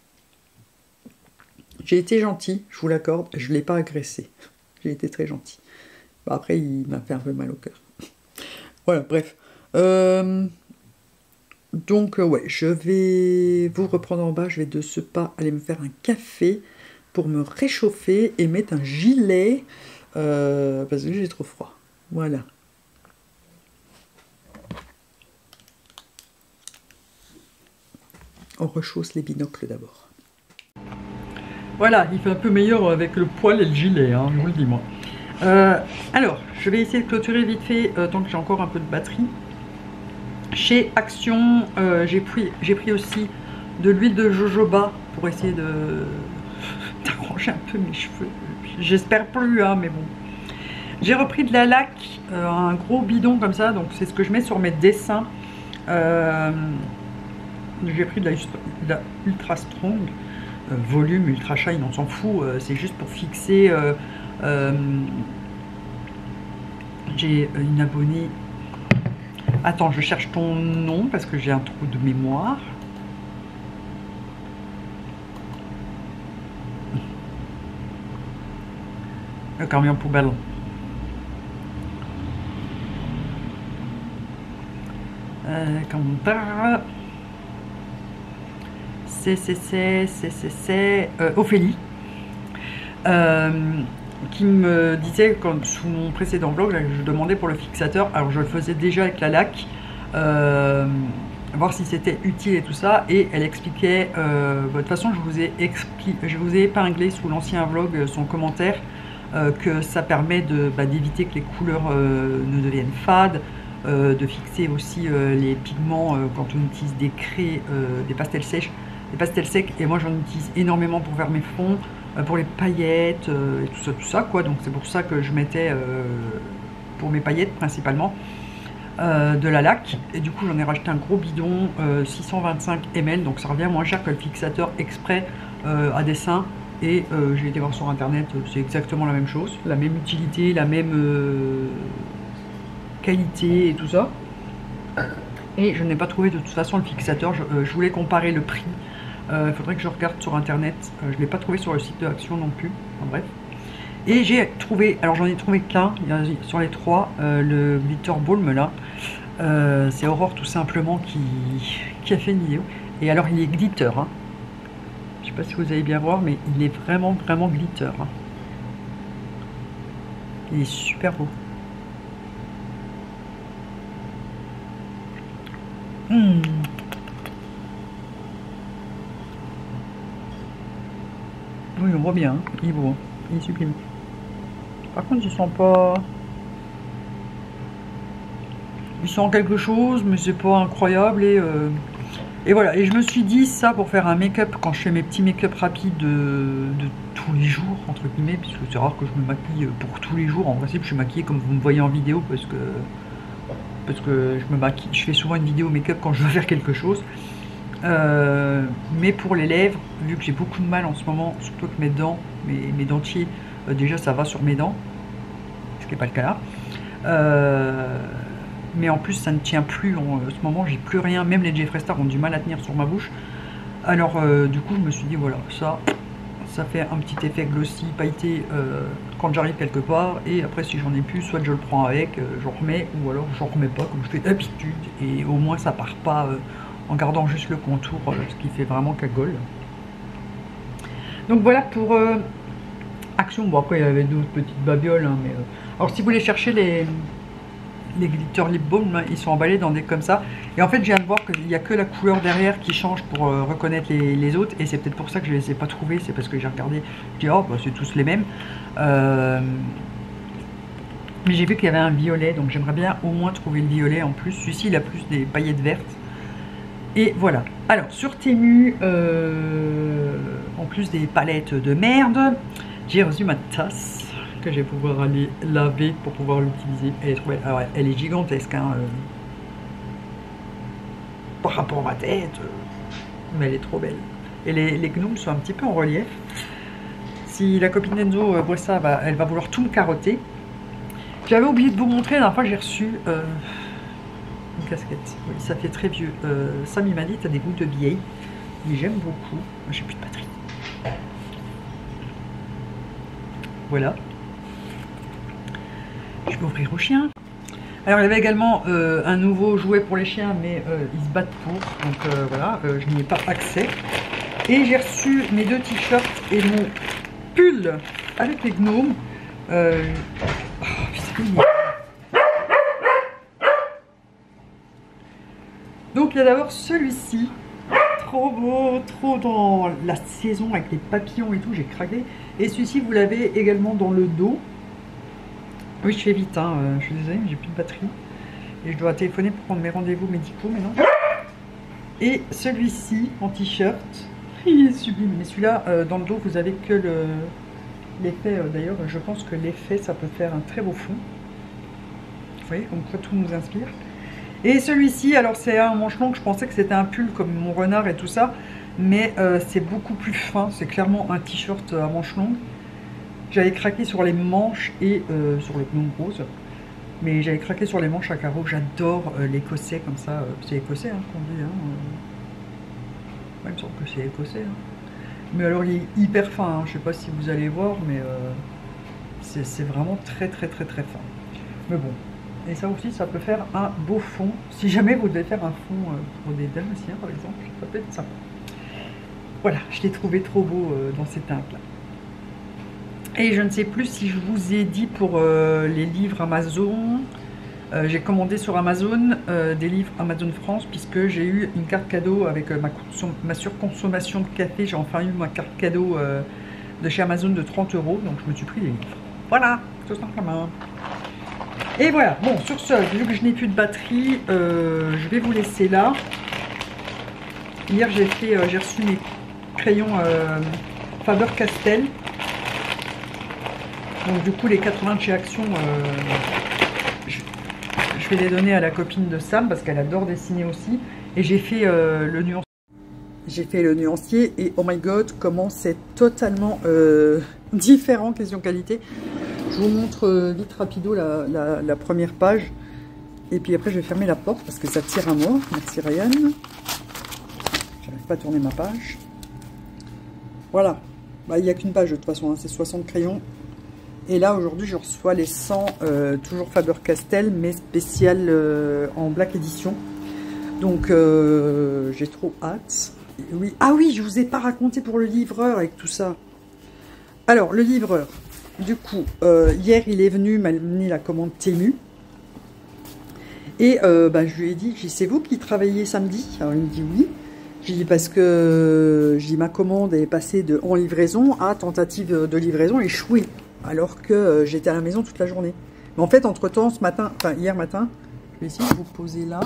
j'ai été gentil, je vous l'accorde, je ne l'ai pas agressé. J'ai été très gentil. Après, il m'a fait un peu mal au cœur. Voilà, bref. Euh, donc, euh, ouais, je vais vous reprendre en bas. Je vais de ce pas aller me faire un café pour me réchauffer et mettre un gilet euh, parce que j'ai trop froid. Voilà. On rechausse les binocles d'abord. Voilà, il fait un peu meilleur avec le poil et le gilet, hein, je vous le dis moi. Euh, alors, je vais essayer de clôturer vite fait, euh, tant que j'ai encore un peu de batterie. Chez Action, euh, j'ai pris, j'ai pris aussi de l'huile de jojoba pour essayer de d'arranger un peu mes cheveux. J'espère plus, hein, mais bon. J'ai repris de la laque, euh, un gros bidon comme ça, donc c'est ce que je mets sur mes dessins. Euh, j'ai pris de la, de la Ultra Strong, euh, volume, Ultra Shine, on s'en fout, euh, c'est juste pour fixer... Euh, Euh, j'ai une abonnée. Attends, je cherche ton nom parce que j'ai un trou de mémoire. Le camion poubelle. Euh, comment C'est, c'est, c'est, c'est, c'est, c'est, euh, Ophélie. Euh, qui me disait, quand sous mon précédent vlog, je demandais pour le fixateur, alors je le faisais déjà avec la laque, euh, voir si c'était utile et tout ça, et elle expliquait, euh, de toute façon je vous ai expliqué, je vous ai épinglé sous l'ancien vlog son commentaire, euh, que ça permet de, bah, d'éviter que les couleurs euh, ne deviennent fades, euh, de fixer aussi euh, les pigments euh, quand on utilise des craies, euh, des pastels sèches, des pastels secs, et moi j'en utilise énormément pour faire mes fonds, euh, pour les paillettes, euh, et tout ça, tout ça, quoi. Donc c'est pour ça que je mettais, euh, pour mes paillettes principalement, Euh, de la laque, et du coup j'en ai racheté un gros bidon, euh, six cent vingt-cinq millilitres, donc ça revient moins cher que le fixateur exprès euh, à dessin, et euh, j'ai été voir sur internet, c'est exactement la même chose, la même utilité, la même euh, qualité et tout ça, et je n'ai pas trouvé de toute façon le fixateur. Je, euh, je voulais comparer le prix, il euh, faudrait que je regarde sur internet, euh, je ne l'ai pas trouvé sur le site de Action non plus, enfin, bref. Et j'ai trouvé, alors j'en ai trouvé qu'un sur les trois, euh, le Glitter Balm là, euh, c'est Aurore tout simplement qui, qui a fait une vidéo. Et alors il est glitter, hein. Je sais pas si vous allez bien voir, mais il est vraiment vraiment glitter, hein. Il est super beau. Mmh. Oui, on voit bien, hein. Il est beau, hein. Il est sublime. Par contre, ils sont pas... Ils sont quelque chose, mais c'est pas incroyable. Et, euh... et voilà. Et je me suis dit ça pour faire un make-up quand je fais mes petits make-up rapides de... de tous les jours, entre guillemets, puisque c'est rare que je me maquille pour tous les jours. En principe, je suis maquillée comme vous me voyez en vidéo, parce que parce que je me maquille. Je fais souvent une vidéo make-up quand je veux faire quelque chose. Euh... Mais pour les lèvres, vu que j'ai beaucoup de mal en ce moment, surtout que mes dents, mes, mes dentiers, euh, déjà ça va sur mes dents, ce qui n'est pas le cas là. Euh, mais en plus ça ne tient plus en, en ce moment, j'ai plus rien, même les Jeffree Star ont du mal à tenir sur ma bouche. Alors euh, du coup je me suis dit voilà, ça ça fait un petit effet glossy pailleté euh, quand j'arrive quelque part, et après si j'en ai plus, soit je le prends avec, euh, j'en remets, ou alors j'en remets pas comme je fais d'habitude, et au moins ça part pas euh, en gardant juste le contour, euh, ce qui fait vraiment cagole. Donc voilà pour euh, Action. Bon après il y avait d'autres petites babioles, hein, mais euh... alors si vous voulez chercher les les glitter lip balm, hein, ils sont emballés dans des comme ça, et en fait je viens de voir qu'il n'y a que la couleur derrière qui change pour euh, reconnaître les, les autres, et c'est peut-être pour ça que je les ai pas trouvés, c'est parce que j'ai regardé, je dis oh bah, c'est tous les mêmes, euh... mais j'ai vu qu'il y avait un violet, donc j'aimerais bien au moins trouver le violet en plus. Celui-ci il a plus des paillettes vertes. Et voilà. Alors sur Temu, euh, en plus des palettes de merde, j'ai reçu ma tasse que je vais pouvoir aller laver pour pouvoir l'utiliser. Elle est trop belle. Alors elle est gigantesque, hein, euh, par rapport à ma tête, euh, mais elle est trop belle. Et les, les gnomes sont un petit peu en relief. Si la copine Enzo euh, voit ça, bah, elle va vouloir tout me carotter. J'avais oublié de vous montrer, la dernière fois j'ai reçu euh, une casquette. Oui, ça fait très vieux. Euh, Sam il m'a dit, t'as des goûts de vieille. Mais j'aime beaucoup. J'ai plus de batterie. Voilà. Je vais ouvrir au chien. Alors il y avait également euh, un nouveau jouet pour les chiens, mais euh, ils se battent pour. Donc euh, voilà, euh, je n'y ai pas accès. Et j'ai reçu mes deux t-shirts et mon pull avec les gnomes. Euh, oh, donc il y a d'abord celui-ci, trop beau, trop dans la saison avec les papillons et tout, j'ai craqué. Et celui-ci vous l'avez également dans le dos. Oui, je fais vite, hein, euh, je suis désolée, mais j'ai plus de batterie. Et je dois téléphoner pour prendre mes rendez-vous médicaux maintenant. Et celui-ci en t-shirt, il est sublime. Mais celui-là, euh, dans le dos, vous avez que le l'effet. Euh, D'ailleurs, je pense que l'effet, ça peut faire un très beau fond. Vous voyez, comme quoi tout nous inspire. Et celui-ci, alors c'est un manche long, je pensais que c'était un pull comme mon renard et tout ça. Mais euh, c'est beaucoup plus fin, c'est clairement un t-shirt à manches longues. J'avais craqué sur les manches et euh, sur le gnome rose. Mais j'avais craqué sur les manches à carreaux. J'adore euh, l'écossais comme ça. C'est écossais hein, qu'on dit. Hein. Ouais, il me semble que c'est écossais. Hein. Mais alors il est hyper fin. Hein. Je sais pas si vous allez voir, mais euh, c'est vraiment très très très très fin. Mais bon. Et ça aussi, ça peut faire un beau fond. Si jamais vous devez faire un fond euh, pour des dalmatiens par exemple, ça peut être sympa. Voilà, je l'ai trouvé trop beau euh, dans ces teintes là. Et je ne sais plus si je vous ai dit pour euh, les livres Amazon, euh, j'ai commandé sur Amazon euh, des livres Amazon France, puisque j'ai eu une carte cadeau avec euh, ma, ma surconsommation de café. J'ai enfin eu ma carte cadeau euh, de chez Amazon de trente euros, donc je me suis pris les livres. Voilà, tout simplement. Et voilà, bon, sur ce, vu que je n'ai plus de batterie, euh, je vais vous laisser là. Hier, j'ai fait, euh, j'ai reçu mes crayons euh, Faber-Castell. Donc du coup, les quatre-vingts de chez Action, euh, je, je vais les donner à la copine de Sam parce qu'elle adore dessiner aussi. Et j'ai fait euh, le nuancier. J'ai fait le nuancier et oh my god, comment c'est totalement euh, différent question qualité. Je vous montre euh, vite rapido la, la, la première page. Et puis après, je vais fermer la porte parce que ça tire à mort. Merci Ryan. J'arrive pas à tourner ma page. Voilà. Bah, il n'y a qu'une page de toute façon, hein. C'est soixante crayons. Et là, aujourd'hui, je reçois les cent, euh, toujours Faber-Castell, mais spécial euh, en Black Edition. Donc, euh, j'ai trop hâte. Oui. Ah oui, je vous ai pas raconté pour le livreur avec tout ça. Alors, le livreur, du coup, euh, hier, il est venu m'amener la commande Temu. Et euh, bah, je lui ai dit, c'est vous qui travaillez samedi? Alors, il me dit oui. J'ai dit parce que j'ai ma commande est passée de en livraison à tentative de livraison échouée. Alors que euh, j'étais à la maison toute la journée. Mais en fait, entre-temps, ce matin, enfin hier matin, je vais essayer de vous poser là.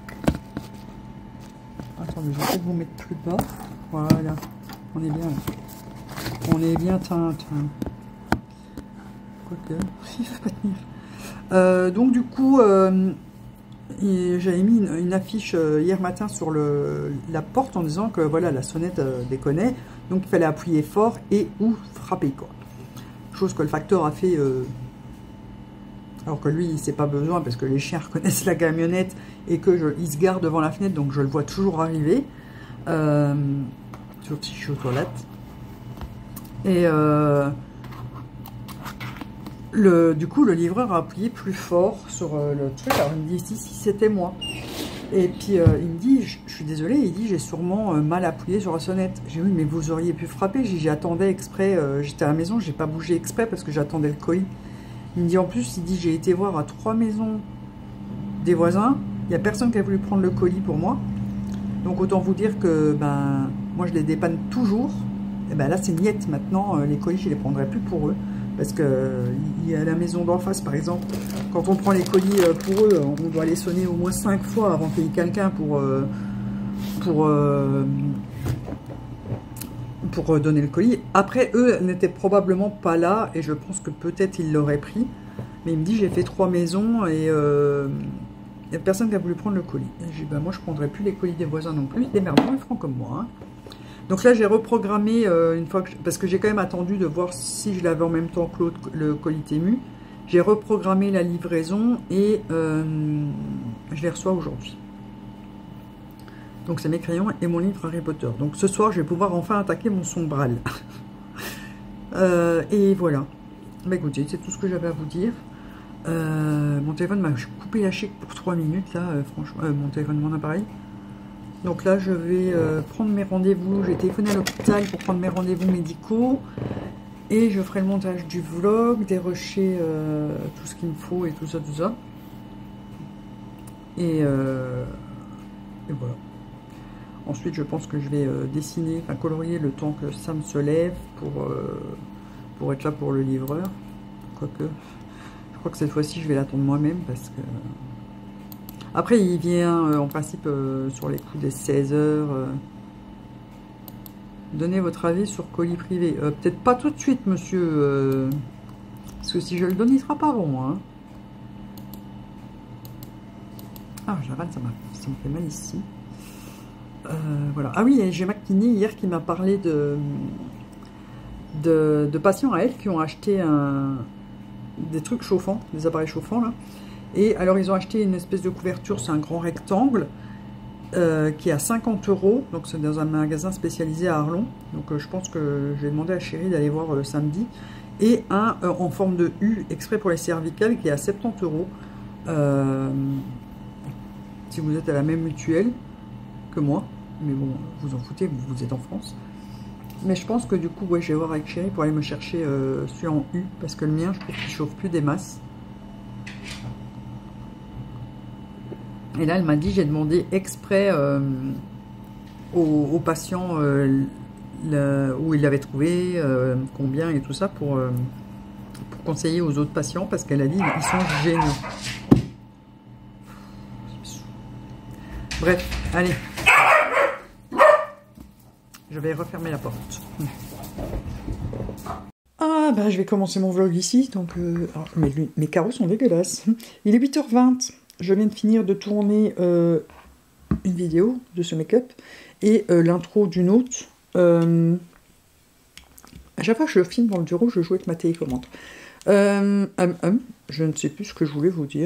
Attendez, je vais peut-être vous mettre plus bas. Voilà, on est bien là. On est bien teint. Quoique, il ne va pas tenir. Euh, donc du coup, euh, j'avais mis une, une affiche euh, hier matin sur le, la porte en disant que voilà, la sonnette euh, déconnait. Donc il fallait appuyer fort et ou frapper quoi. Chose que le facteur a fait, euh, alors que lui, il sait pas besoin parce que les chiens reconnaissent la camionnette et que je, il se garde devant la fenêtre, donc je le vois toujours arriver. Euh, sauf si je suis aux toilettes. Et euh, le, du coup, le livreur a appuyé plus fort sur euh, le truc. Alors il me dit si, si c'était moi. Et puis euh, il me dit, je, je suis désolée, il dit j'ai sûrement euh, mal appuyé sur la sonnette. J'ai dit oui, mais vous auriez pu frapper. J'attendais exprès, euh, j'étais à la maison, j'ai pas bougé exprès parce que j'attendais le colis. Il me dit en plus, il dit j'ai été voir à trois maisons des voisins, il n'y a personne qui a voulu prendre le colis pour moi. Donc autant vous dire que ben moi je les dépanne toujours. Et ben là c'est niette maintenant, euh, les colis je les prendrai plus pour eux. Parce que il y a la maison d'en face par exemple, quand on prend les colis pour eux, on doit les sonner au moins cinq fois avant qu'il y ait quelqu'un pour, euh, pour, euh, pour donner le colis. Après eux n'étaient probablement pas là et je pense que peut-être ils l'auraient pris. Mais il me dit j'ai fait trois maisons et euh, il n'y a personne qui a voulu prendre le colis. Et j'ai dit bah, moi je ne prendrai plus les colis des voisins non plus, des merdons ils feront comme moi. Hein. Donc là, j'ai reprogrammé, euh, une fois que je, parce que j'ai quand même attendu de voir si je l'avais en même temps que l'autre, le colis Temu. J'ai reprogrammé la livraison et euh, je les reçois aujourd'hui. Donc c'est mes crayons et mon livre Harry Potter. Donc ce soir, je vais pouvoir enfin attaquer mon sombral. euh, et voilà. Bah écoutez, c'est tout ce que j'avais à vous dire. Euh, mon téléphone m'a coupé la chic pour trois minutes, là, euh, franchement. Euh, mon téléphone, mon appareil. Donc là, je vais euh, prendre mes rendez-vous. J'ai téléphoné à l'hôpital pour prendre mes rendez-vous médicaux. Et je ferai le montage du vlog, dérocher euh, tout ce qu'il me faut et tout ça, tout ça. Et, euh, et voilà. Ensuite, je pense que je vais euh, dessiner, enfin colorier le temps que Sam se lève pour, euh, pour être là pour le livreur. Quoique, je crois que cette fois-ci, je vais l'attendre moi-même parce que... Après, il vient euh, en principe euh, sur les coups des seize heures. Euh. Donnez votre avis sur colis privé. Euh, Peut-être pas tout de suite, monsieur. Euh, parce que si je le donne, il ne sera pas bon. Hein. Ah, j'arrête, ça, ça me fait mal ici. Euh, voilà. Ah oui, j'ai McKinney hier qui m'a parlé de, de, de patients à elle qui ont acheté un, des trucs chauffants, des appareils chauffants là. Et alors, ils ont acheté une espèce de couverture, c'est un grand rectangle euh, qui est à cinquante euros. Donc, c'est dans un magasin spécialisé à Arlon. Donc, euh, je pense que je vais demander à Chérie d'aller voir euh, samedi. Et un euh, en forme de U, exprès pour les cervicales, qui est à soixante-dix euros. Euh, si vous êtes à la même mutuelle que moi. Mais bon, vous en foutez, vous, vous êtes en France. Mais je pense que du coup, ouais, je vais voir avec Chérie pour aller me chercher euh, celui en U. Parce que le mien, je trouve qu'il chauffe plus des masses. Et là, elle m'a dit, j'ai demandé exprès euh, aux, aux patients euh, le, où il l'avait trouvé, euh, combien et tout ça, pour, euh, pour conseiller aux autres patients parce qu'elle a dit ils sont géniaux. Bref, allez. Je vais refermer la porte. Ah bah je vais commencer mon vlog ici. Donc, euh, alors, mes, mes carreaux sont dégueulasses. Il est huit heures vingt. Je viens de finir de tourner euh, une vidéo de ce make-up et euh, l'intro d'une autre. Euh, à chaque fois que je filme dans le bureau, je joue avec ma télécommande. Euh, hum, hum, je ne sais plus ce que je voulais vous dire.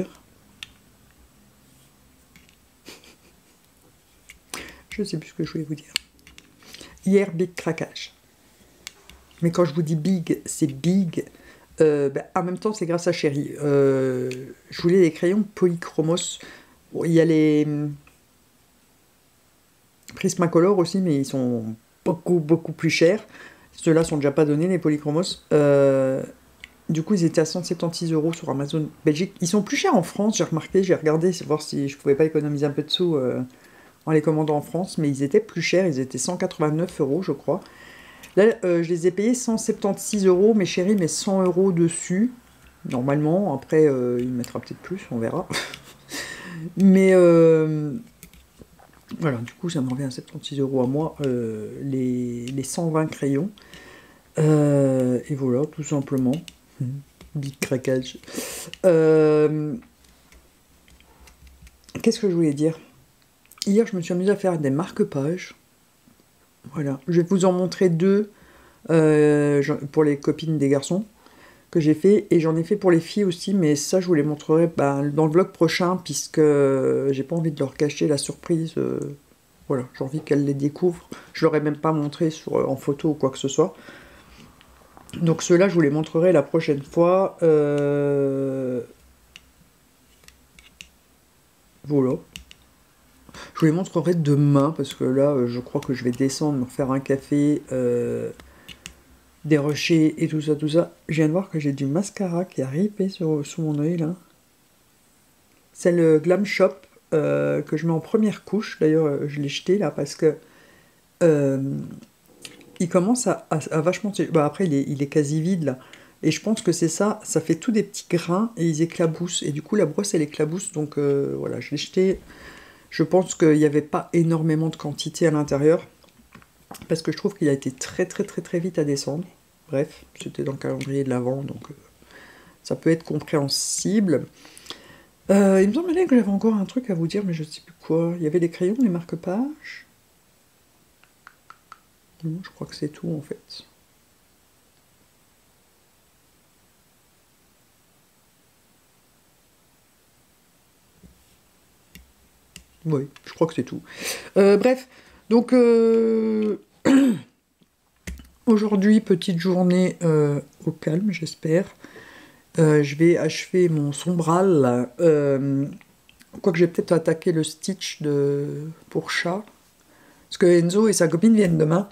Je ne sais plus ce que je voulais vous dire. Hier, big craquage. Mais quand je vous dis big, c'est big. Euh, ben, en même temps, c'est grâce à Chérie. Euh, je voulais des crayons polychromos. Bon, il y a les Prismacolor aussi, mais ils sont beaucoup, beaucoup plus chers. Ceux-là sont déjà pas donnés, les polychromos. Euh, du coup, ils étaient à cent soixante-seize euros sur Amazon Belgique. Ils sont plus chers en France, j'ai remarqué, j'ai regardé, c'est voir si je pouvais pas économiser un peu de sous euh, en les commandant en France, mais ils étaient plus chers, ils étaient cent quatre-vingt-neuf euros, je crois. Là, euh, je les ai payés cent soixante-seize euros, mais Chérie met cent euros dessus, normalement. Après, euh, il mettra peut-être plus, on verra. mais euh, voilà, du coup, ça me revient à soixante-seize euros à moi, euh, les, les cent vingt crayons. Euh, et voilà, tout simplement. Big craquage. Euh, Qu'est-ce que je voulais dire? Hier, je me suis amusée à faire des marque-pages. Voilà, je vais vous en montrer deux euh, pour les copines des garçons que j'ai fait, et j'en ai fait pour les filles aussi, mais ça je vous les montrerai bah, dans le vlog prochain, puisque j'ai pas envie de leur cacher la surprise. Euh, voilà, j'ai envie qu'elles les découvrent. Je leur ai même pas montré sur, en photo ou quoi que ce soit. Donc ceux-là, je vous les montrerai la prochaine fois. Euh... Voilà. Je vous les montrerai demain, parce que là, je crois que je vais descendre, me refaire un café, euh, des rochers et tout ça, tout ça. Je viens de voir que j'ai du mascara qui a ripé sur, sous mon œil, là. C'est le Glam Shop euh, que je mets en première couche. D'ailleurs, je l'ai jeté, là, parce que euh, il commence à, à, à vachement... Bah, après, il est, il est quasi vide, là. Et je pense que c'est ça, ça fait tous des petits grains et ils éclaboussent. Et du coup, la brosse, elle éclabousse, donc euh, voilà, je l'ai jeté... Je pense qu'il n'y avait pas énormément de quantité à l'intérieur, parce que je trouve qu'il a été très très très très vite à descendre. Bref, c'était dans le calendrier de l'Avent, donc euh, ça peut être compréhensible. Euh, il me semblait que j'avais encore un truc à vous dire, mais je ne sais plus quoi. Il y avait des crayons, des marque-pages. Non, je crois que c'est tout en fait. Oui, je crois que c'est tout. Euh, bref, donc euh, aujourd'hui, petite journée euh, au calme, j'espère. Euh, je vais achever mon sombral. Euh, Quoique j'ai peut-être attaqué le stitch de, pour chat. Parce que Enzo et sa copine viennent demain.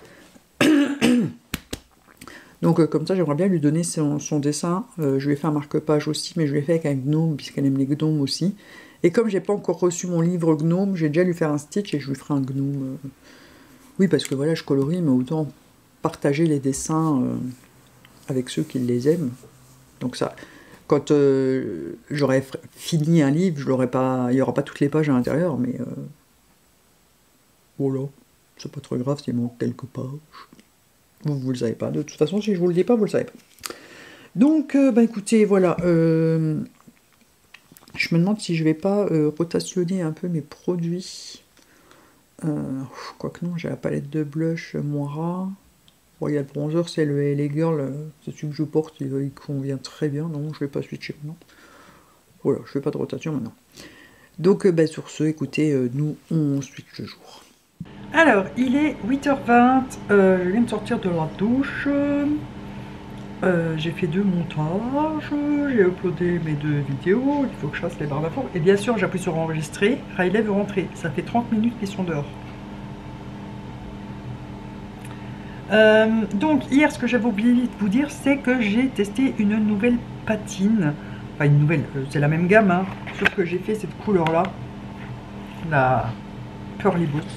Donc euh, comme ça, j'aimerais bien lui donner son, son dessin. Euh, je lui ai fait un marque-page aussi, mais je l'ai fait avec un gnome, puisqu'elle aime les gnomes aussi. Et comme j'ai pas encore reçu mon livre gnome, j'ai déjà lui faire un stitch et je lui ferai un gnome. Euh... Oui, parce que voilà, je colorie, mais autant partager les dessins euh, avec ceux qui les aiment. Donc ça, quand euh, j'aurai fini un livre, je l'aurai pas, il n'y aura pas toutes les pages à l'intérieur, mais euh... voilà, c'est pas trop grave s'il manque quelques pages. Vous, vous le savez pas. De toute façon, si je vous le dis pas, vous le savez pas. Donc, euh, bah écoutez, voilà. Euh... Je me demande si je vais pas euh, rotationner un peu mes produits. Euh, Quoique non, j'ai la palette de blush Moira. Bon, il y a le bronzer, c'est le L A Girl. C'est celui que je porte, il, il convient très bien. Non, je vais pas switcher maintenant. Voilà, je fais pas de rotation maintenant. Donc, euh, bah, sur ce, écoutez, euh, nous, on switch le jour. Alors, il est huit heures vingt. Euh, je viens de sortir de la douche. Euh, j'ai fait deux montages, j'ai uploadé mes deux vidéos, il faut que je fasse les barres d'infos. Et bien sûr, j'appuie sur enregistrer. Riley veut rentrer. Ça fait trente minutes qu'ils sont dehors. Euh, donc, hier, ce que j'avais oublié de vous dire, c'est que j'ai testé une nouvelle patine. Enfin, une nouvelle, euh, c'est la même gamme, hein, sauf que j'ai fait cette couleur-là, la Pearly Boost.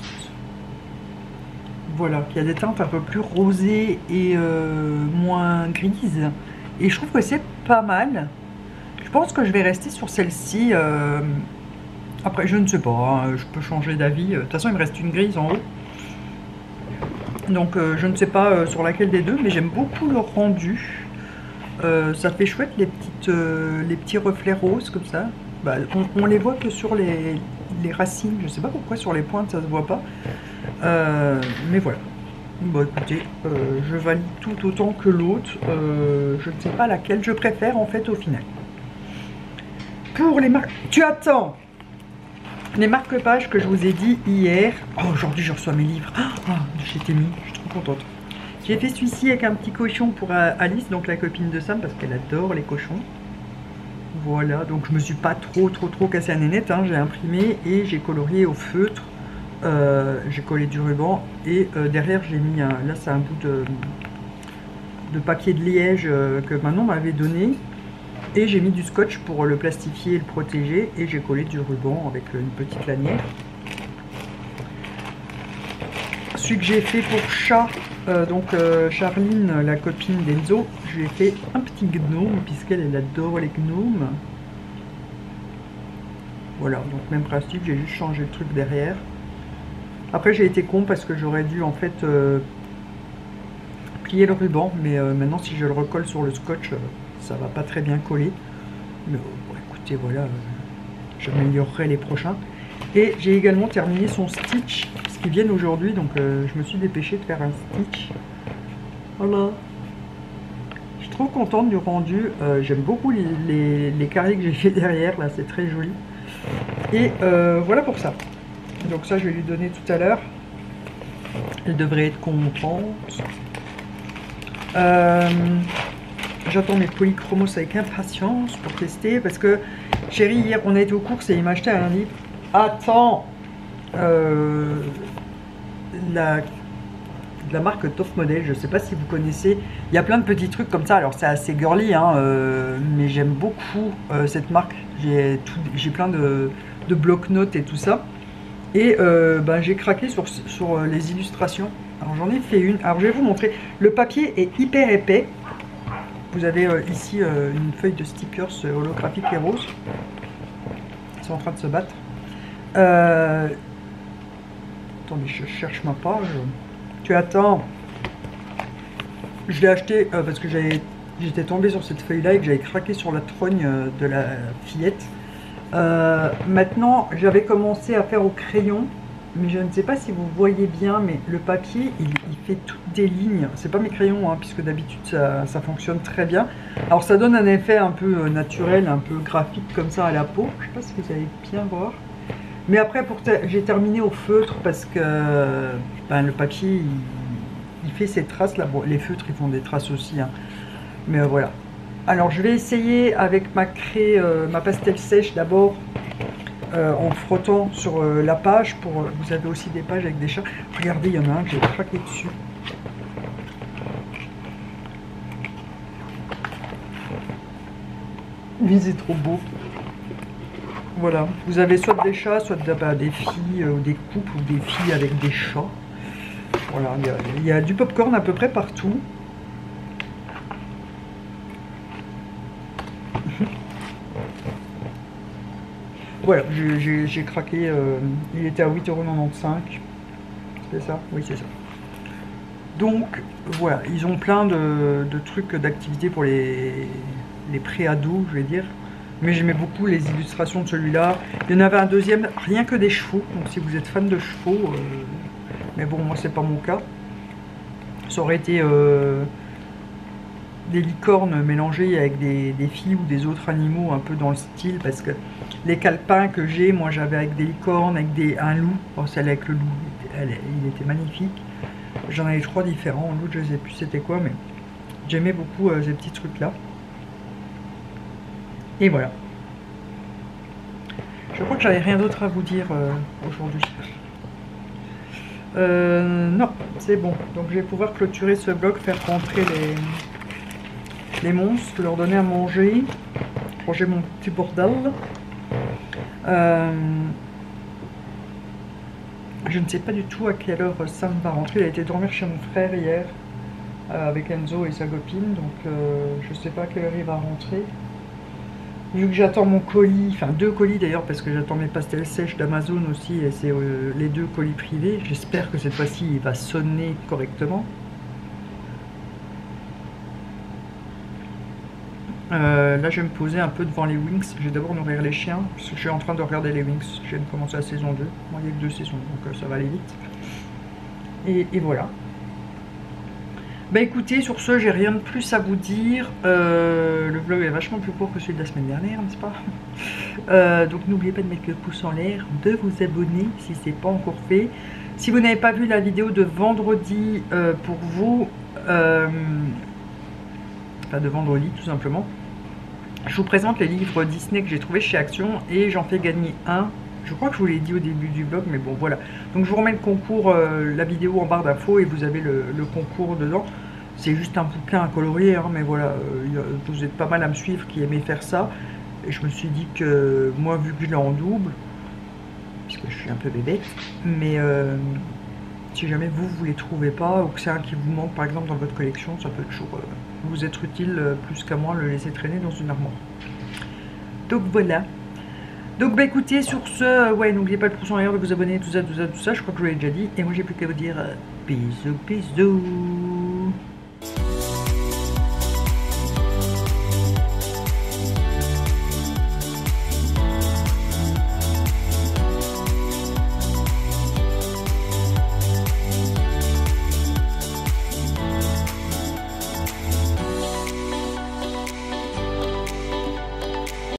Voilà, qui a des teintes un peu plus rosées et euh, moins grises. Et je trouve que c'est pas mal. Je pense que je vais rester sur celle-ci. Euh... Après, je ne sais pas, hein, je peux changer d'avis. De toute façon, il me reste une grise en haut. Donc, euh, je ne sais pas euh, sur laquelle des deux, mais j'aime beaucoup le rendu. Euh, ça fait chouette les, petites, euh, les petits reflets roses comme ça. Bah, on, on les voit que sur les, les racines. Je ne sais pas pourquoi sur les pointes ça se voit pas. Euh, mais voilà. Bon, écoutez, euh, je valide tout autant que l'autre. Euh, je ne sais pas laquelle je préfère en fait au final. Pour les marques... Tu attends! Les marque-pages que je vous ai dit hier. Oh, aujourd'hui je reçois mes livres. Oh, j'ai été mis, je suis trop contente. J'ai fait celui-ci avec un petit cochon pour Alice, donc la copine de Sam, parce qu'elle adore les cochons. Voilà, donc je me suis pas trop trop trop cassé la nénette, hein. J'ai imprimé et j'ai colorié au feutre. Euh, j'ai collé du ruban et euh, derrière j'ai mis un, là c'est un bout de, de papier de liège euh, que Manon m'avait donné. Et j'ai mis du scotch pour le plastifier et le protéger. Et j'ai collé du ruban avec une petite lanière. Celui que j'ai fait pour chat, euh, donc euh, Charline, la copine d'Enzo, je lui ai fait un petit gnome, puisqu'elle elle adore les gnomes. Voilà, donc même principe, j'ai juste changé le truc derrière. Après j'ai été con parce que j'aurais dû en fait euh, plier le ruban. Mais euh, maintenant si je le recolle sur le scotch... Euh, ça va pas très bien coller, mais bon, écoutez, voilà, euh, j'améliorerai les prochains. Et j'ai également terminé son stitch, parce qu'ils viennent aujourd'hui, donc euh, je me suis dépêchée de faire un stitch. Voilà, je suis trop contente du rendu. euh, j'aime beaucoup les, les, les carrés que j'ai fait derrière, là c'est très joli. Et euh, voilà pour ça. Donc ça je vais lui donner tout à l'heure, elle devrait être contente. euh, J'attends mes polychromos avec impatience pour tester, parce que chérie, hier on a été aux courses et il m'a acheté un livre. Attends, euh, la, la marque Top Model, je sais pas si vous connaissez, il y a plein de petits trucs comme ça. Alors c'est assez girly, hein, euh, mais j'aime beaucoup euh, cette marque. J'ai j'ai plein de, de bloc-notes et tout ça. Et euh, ben, j'ai craqué sur, sur les illustrations. Alors j'en ai fait une. Alors je vais vous montrer. Le papier est hyper épais. Vous avez euh, ici euh, une feuille de stickers euh, holographique et rose. Ils sont en train de se battre. Euh... Attendez, je cherche ma page. Tu attends. Je l'ai acheté euh, parce que j'étais tombé sur cette feuille-là et que j'avais craqué sur la trogne euh, de la fillette. Euh, maintenant, j'avais commencé à faire au crayon. Mais je ne sais pas si vous voyez bien, mais le papier, il, il fait toutes des lignes. C'est pas mes crayons, hein, puisque d'habitude ça, ça fonctionne très bien. Alors ça donne un effet un peu naturel, un peu graphique comme ça à la peau. Je sais pas si vous allez bien voir. Mais après, te j'ai terminé au feutre parce que ben, le papier, il, il fait ses traces là. Bon, les feutres, ils font des traces aussi, hein. Mais euh, voilà. Alors je vais essayer avec ma craie, euh, ma pastel sèche d'abord. Euh, en frottant sur euh, la page. Pour, euh, vous avez aussi des pages avec des chats. Regardez, il y en a un que j'ai craqué dessus. Mais c'est trop beau. Voilà, vous avez soit des chats, soit de, bah, des filles, euh, ou des couples, ou des filles avec des chats. Voilà, il y a, il y a du popcorn à peu près partout. Voilà, j'ai craqué, euh, il était à huit euros quatre-vingt-quinze. C'est ça? Oui, c'est ça. Donc, voilà, ils ont plein de, de trucs, d'activités pour les, les pré-ados, je vais dire. Mais j'aimais beaucoup les illustrations de celui-là. Il y en avait un deuxième, rien que des chevaux. Donc si vous êtes fan de chevaux, euh, mais bon, moi c'est pas mon cas. Ça aurait été euh, des licornes mélangées avec des, des filles ou des autres animaux un peu dans le style, parce que les calepins que j'ai, moi j'avais avec des licornes, avec des, un loup. Oh, celle avec le loup, elle, il était magnifique. J'en avais trois différents. L'autre, je ne sais plus c'était quoi, mais j'aimais beaucoup euh, ces petits trucs-là. Et voilà. Je crois que j'avais rien d'autre à vous dire euh, aujourd'hui. Euh, non, c'est bon. Donc je vais pouvoir clôturer ce vlog, faire rentrer les, les monstres, leur donner à manger, ranger mon petit bordel. Euh, je ne sais pas du tout à quelle heure Sam va rentrer. Il a été dormir chez mon frère hier. euh, avec Enzo et sa copine, donc euh, je sais pas à quelle heure il va rentrer. Vu que j'attends mon colis, enfin deux colis d'ailleurs, parce que j'attends mes pastels sèches d'Amazon aussi, et c'est euh, les deux colis privés. J'espère que cette fois-ci il va sonner correctement. Euh, là, je vais me poser un peu devant les Wings. Je vais d'abord nourrir les chiens, parce que je suis en train de regarder les Wings. Je viens de commencer la saison deux. Bon, il n'y a que deux saisons, donc euh, ça va aller vite. Et, et voilà. Bah écoutez, sur ce, j'ai rien de plus à vous dire. Euh, le vlog est vachement plus court que celui de la semaine dernière, n'est-ce pas? euh, Donc n'oubliez pas de mettre le pouce en l'air, de vous abonner si ce n'est pas encore fait. Si vous n'avez pas vu la vidéo de vendredi euh, pour vous, euh, enfin de vendredi tout simplement, je vous présente les livres Disney que j'ai trouvé chez Action et j'en fais gagner un. Je crois que je vous l'ai dit au début du vlog, mais bon voilà. Donc je vous remets le concours, euh, la vidéo en barre d'infos et vous avez le, le concours dedans. C'est juste un bouquin à colorier, hein, mais voilà, euh, vous êtes pas mal à me suivre qui aimait faire ça. Et je me suis dit que moi, vu que je l'ai en double, puisque je suis un peu bébête, mais euh, si jamais vous, vous les trouvez pas, ou que c'est un qui vous manque par exemple dans votre collection, ça peut toujours euh, vous être utile euh, plus qu'à moi, le laisser traîner dans une armoire. Donc voilà. Donc bah écoutez, sur ce, ouais, n'oubliez pas le pouce en l'air, de vous abonner, tout ça, tout ça, tout ça, je crois que je vous l'ai déjà dit. Et moi j'ai plus qu'à vous dire euh, bisous, bisous.